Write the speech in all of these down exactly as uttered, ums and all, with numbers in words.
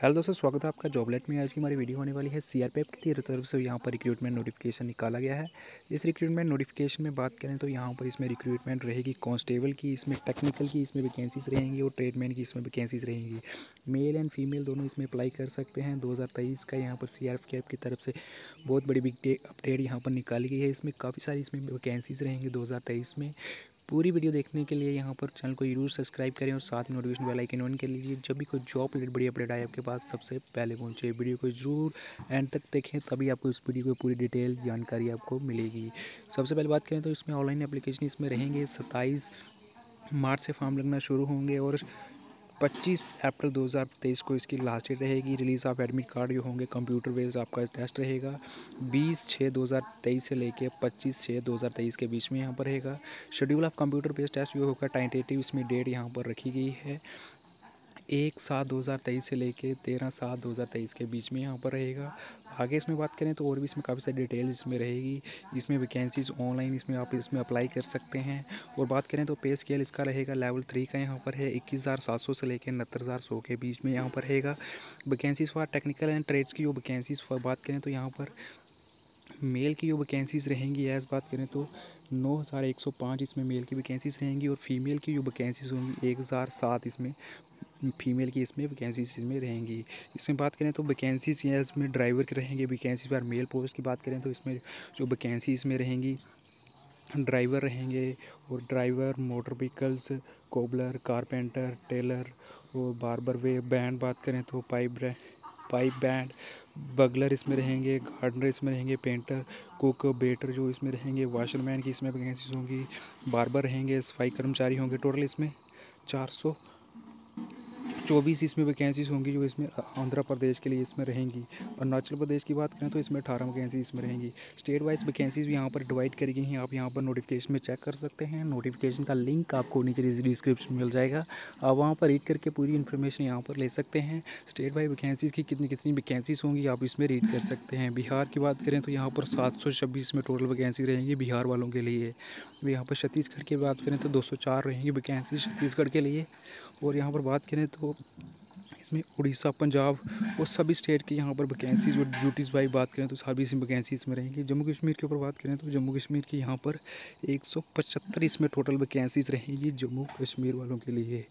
Hello दोस्तों, स्वागत है आपका जॉबलेट में। आज की हमारी वीडियो होने वाली है सीआरपीएफ की तरफ से यहाँ पर रिक्रूटमेंट नोटिफिकेशन निकाला गया है। इस रिक्रूटमेंट नोटिफिकेशन में बात करें तो यहाँ पर इसमें रिक्रूटमेंट रहेगी कांस्टेबल की, इसमें टेक्निकल की इसमें वैकेंसीज रहेंगी और ट्रेडमैन की इसमें वैकेंसीज रहेंगी। मेल एंड फीमेल दोनों इसमें अप्लाई कर सकते हैं। दो हज़ार तेईस का यहाँ पर सीआरपीएफ की तरफ से बहुत बड़ी बिग अपडेट यहाँ पर निकाली गई है। इसमें काफ़ी सारी इसमें वैकेंसीज रहेंगी दो हज़ार तेईस में। पूरी वीडियो देखने के लिए यहाँ पर चैनल को जरूर सब्सक्राइब करें और साथ में नोटिफिकेशन बेल आइकन ऑन कर लीजिए। जब भी कोई जॉब रिलेटेड बड़ी अपडेट आए आपके पास सबसे पहले पहुँचे। वीडियो को जरूर एंड तक देखें, तभी आपको इस वीडियो की पूरी डिटेल जानकारी आपको मिलेगी। सबसे पहले बात करें तो इसमें ऑनलाइन एप्लीकेशन इसमें रहेंगे। सत्ताईस मार्च से फॉर्म लगना शुरू होंगे और पच्चीस अप्रैल दो हज़ार तेईस को इसकी लास्ट डेट रहेगी। रिलीज़ ऑफ एडमिट कार्ड जो होंगे कंप्यूटर बेस्ड आपका टेस्ट रहेगा। बीस छः दो हज़ार तेईस से लेके पच्चीस छः दो हज़ार तेईस के बीच में यहाँ पर रहेगा। Schedule of computer based test जो होगा टेंटेटिव इसमें डेट यहाँ पर रखी गई है एक सात दो हज़ार तेईस से लेके तेरह सात दो हज़ार तेईस के बीच में यहाँ पर रहेगा। आगे इसमें बात करें तो और भी इसमें काफ़ी सारी डिटेल्स इसमें रहेगी। इसमें वैकेंसीज ऑनलाइन इसमें आप इसमें अप्लाई कर सकते हैं। और बात करें तो पे स्केल इसका रहेगा लेवल थ्री का यहाँ पर है इक्कीस हज़ार सात सौ से लेकर उनहत्तर हज़ार सौ के बीच में यहाँ पर रहेगा। Vacancies for technical and trades की जो वैकेंसीज फॉर बात करें तो यहाँ पर मेल की जो वैकेंसीज रहेंगी एज बात करें तो नौ हज़ार एक सौ पाँच इसमें मेल की वैकेंसीज रहेंगी और फीमेल की जो वैकेंसीज होंगी एक हज़ार सात इसमें फीमेल की इसमें वैकेंसीज इसमें रहेंगी। इसमें बात करें तो वैकेंसीज या इसमें ड्राइवर के रहेंगे। वैकेंसीज पर मेल पोस्ट की बात करें तो इसमें जो वैकेंसी इसमें रहेंगी ड्राइवर रहेंगे और driver motor vehicles cobbler carpenter tailor और बार्बर वे बैंड बात करें तो पाइप पाइप बैंड बगलर इसमें रहेंगे। गार्डनर इसमें रहेंगे। पेंटर कुक बेटर जो इसमें रहेंगे। वॉशरमैन की इसमें वैकेंसीज होंगी। बार्बर रहेंगे। सफाई कर्मचारी होंगे। टोटल इसमें चार सौ चौबीस इसमें वैकेंसीज होंगी जो इसमें आंध्र प्रदेश के लिए इसमें रहेंगी। अरुणाचल प्रदेश की बात करें तो इसमें अठारह वैकेंसी इसमें रहेंगी। स्टेट वाइज वैकेंसीज भी यहाँ पर डिवाइड करी गई हैं। आप यहाँ पर नोटिफिकेशन में चेक कर सकते हैं। नोटिफिकेशन का लिंक आपको नीचे डिस्क्रिप्शन में मिल जाएगा। आप वहाँ पर रीड करके पूरी इन्फॉर्मेशन यहाँ पर ले सकते हैं। स्टेट वाइज वैकेंसीज की कितनी कितनी वैकेंसीज होंगी आप इसमें रीड कर सकते हैं। बिहार की बात करें तो यहाँ पर सात सौ छब्बीस में टोटल वैकेंसी रहेंगी बिहार वालों के लिए। यहाँ पर छत्तीसगढ़ की बात करें तो दो सौ चार रहेंगी वैकेंसी छत्तीसगढ़ के लिए। और यहाँ पर बात करें तो इसमें उड़ीसा पंजाब और सभी स्टेट की यहाँ पर वैकेंसीज और ड्यूटीज़ वाइज बात करें तो सभी इसमें वैकेंसी इसमें रहेंगी। जम्मू कश्मीर के ऊपर बात करें तो जम्मू कश्मीर की यहाँ पर एक सौ पचहत्तर इसमें टोटल वैकेंसीज रहेंगी जम्मू कश्मीर वालों के लिए।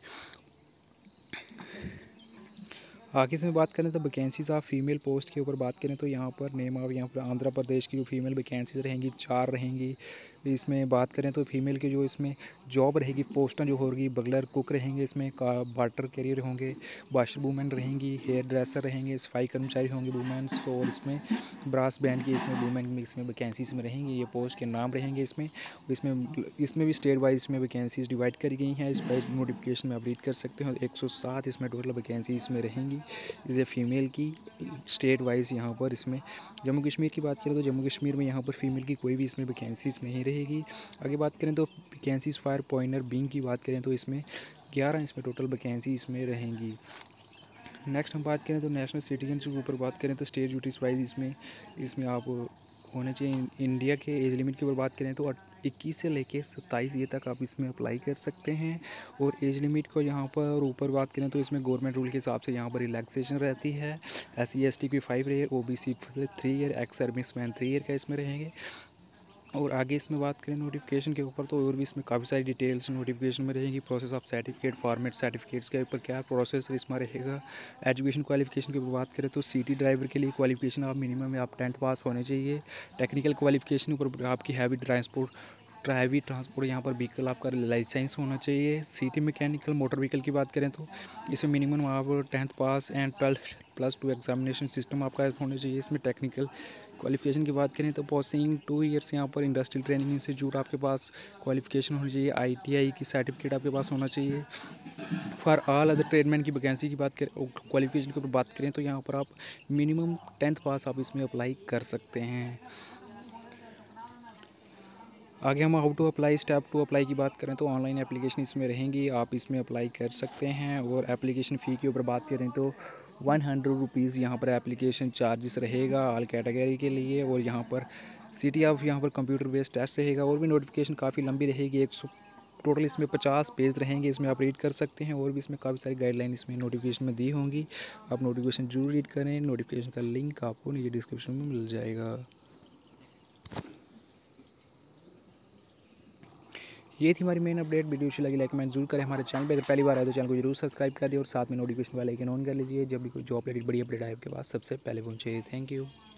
आगे से बात करें तो वैकेंसीज ऑफ फीमेल पोस्ट के ऊपर बात करें तो यहाँ पर नेम ऑफ यहाँ पर आंध्र प्रदेश की जो फीमेल वैकेंसीज रहेंगी चार रहेंगी। इसमें बात करें तो फीमेल की जो इसमें जॉब रहेगी पोस्टें जो होगी बगलर कुक रहेंगे। इसमें वाटर कैरियर होंगे। वाशर वूमेन रहेंगी। हेयर ड्रेसर रहेंगे। सफाई कर्मचारी होंगे वुमेन्स। और इसमें ब्रास बैंड की इसमें वुमेन में इसमें वैकेंसीज में रहेंगी। ये पोस्ट के नाम रहेंगे इसमें। इसमें इसमें भी स्टेट वाइज इसमें वैकेंसीज डिवाइड करी गई हैं। इस पर नोटिफिकेशन में आप रीड कर सकते हैं। एक सौ सात इसमें टोटल वैकेंसी इसमें रहेंगी इसे फीमेल की स्टेट वाइज। यहाँ पर इसमें जम्मू कश्मीर की बात करें तो जम्मू कश्मीर में यहाँ पर फीमेल की कोई भी इसमें वैकेंसीज नहीं रहेगी। आगे बात करें तो वैकेंसीज फायर पॉइंटर बिंग की बात करें तो इसमें ग्यारह इसमें टोटल वैकेंसी इसमें रहेंगी। नेक्स्ट हम बात करें तो नेशनल सिटीजन के ऊपर बात करें तो स्टेट ड्यूटीज़ वाइज इसमें इसमें आप होने चाहिए। इंडिया के एज लिमिट के ऊपर बात करें तो इक्कीस से लेके सत्ताईस ये तक आप इसमें अप्लाई कर सकते हैं। और एज लिमिट को यहाँ पर ऊपर बात करें तो इसमें गवर्नमेंट रूल के हिसाब से यहाँ पर रिलैक्सेशन रहती है। एस सी एस टी की five year O B C three year ex service man three year का इसमें रहेंगे। और आगे इसमें बात करें नोटिफिकेशन के ऊपर तो और भी इसमें काफ़ी सारी डिटेल्स नोटिफिकेशन में रहेंगी। Process of certificate format certificates के ऊपर क्या प्रोसेस इसमें रहेगा। एजुकेशन क्वालिफिकेशन की बात करें तो सिटी ड्राइवर के लिए क्वालिफिकेशन आप मिनिमम आप टेंथ पास होने चाहिए। टेक्निकल क्वालिफिकेशन ऊपर आपकी हैवी ट्रांसपोर्ट हैवी ट्रांसपोर्ट यहाँ पर व्हीकल आपका लाइसेंस होना चाहिए। सिटी मैकेनिकल मोटर व्हीकल की बात करें तो इसमें मिनिमम आप tenth pass and twelfth plus two examination system आपका होना चाहिए। इसमें टेक्निकल क्वालिफिकेशन की बात करें तो पोस्टिंग टू इयर्स यहाँ पर इंडस्ट्रियल ट्रेनिंग इंस्टीट्यूट आपके पास क्वालिफिकेशन होनी चाहिए। आईटीआई की सर्टिफिकेट आपके पास होना चाहिए। फॉर ऑल अदर ट्रेडमैन की वैकेंसी की बात करें क्वालिफिकेशन के ऊपर बात करें तो यहाँ पर आप मिनिमम टेंथ पास आप इसमें अप्लाई कर सकते हैं। आगे हम how to apply step to apply की बात करें तो ऑनलाइन एप्लीकेशन इसमें रहेंगी आप इसमें अप्लाई कर सकते हैं। और एप्लीकेशन फ़ी के ऊपर बात करें तो वन हंड्रेड रुपीज़ यहाँ पर एप्लीकेशन चार्जेस रहेगा ऑल कैटेगरी के लिए। और यहाँ पर सिटी ऑफ यहाँ पर कंप्यूटर बेस्ड टेस्ट रहेगा। और भी नोटिफिकेशन काफ़ी लंबी रहेगी। एक सौ टोटल इसमें पचास पेज रहेंगे, इसमें आप रीड कर सकते हैं। और भी इसमें काफ़ी सारी गाइडलाइन इसमें नोटिफिकेशन में दी होंगी, आप नोटिफिकेशन जरूर रीड करें। नोटिफिकेशन का लिंक आपको नीचे डिस्क्रिप्शन में मिल जाएगा। ये थी हमारी मेन अपडेट। वीडियो अच्छी लगी लाइक कमेंट जरूर करें। हमारे चैनल पे अगर पहली बार आए तो चैनल को जरूर सब्सक्राइब कर दिए और साथ में नोटिफिकेशन वाला आइकन ऑन कर लीजिए, जब भी कोई जॉब रिलेटेड बड़ी अपडेट आए आपके पास सबसे पहले पहुंचे। Thank you.